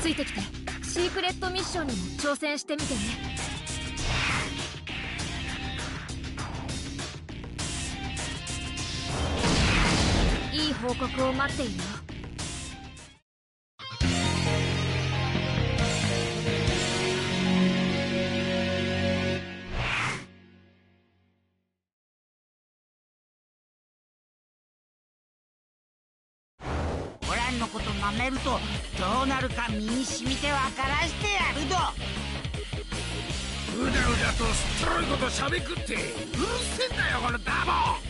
ついてきてシークレットミッションにも挑戦してみてね。いい報告を待っているよ。 オランのことなめるとどうなるか身に染みてわからしてやるど。 うだうだとすっとろいことしゃべくってうるせえんだよこのダボ。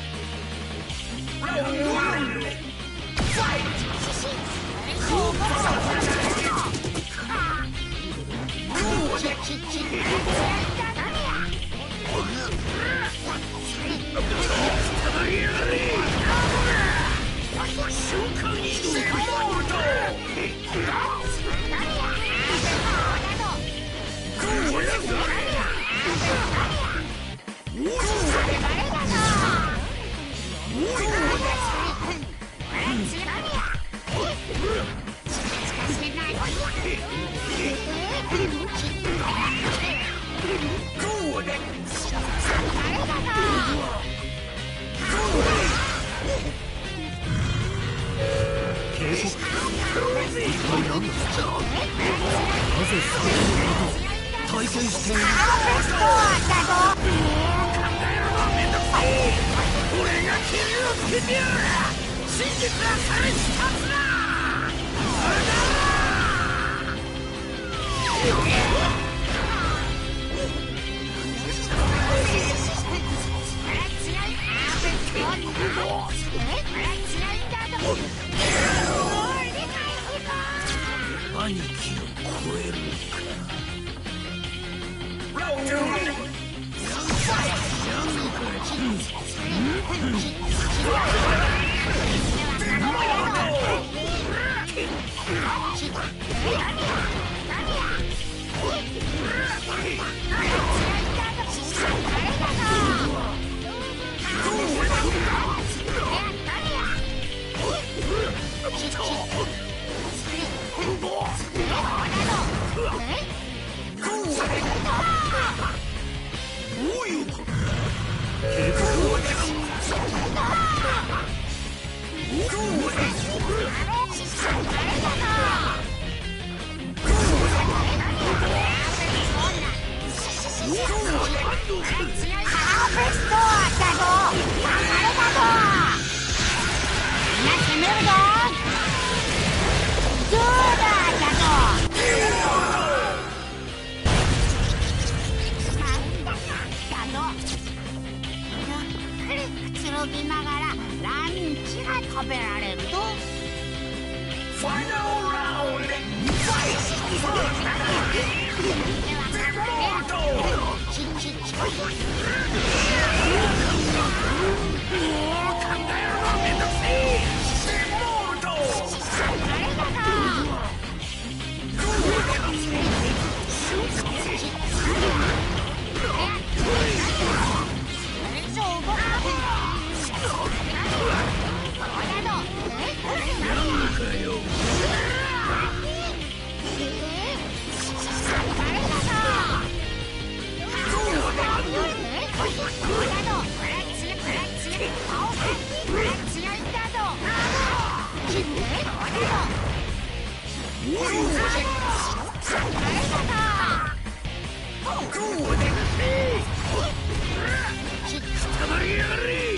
体験している。俺が切りをつけてやる。真実はそれ一つだ。兄貴を超えるか。食べられると。ファイナルラウンドファイたまりやがれ。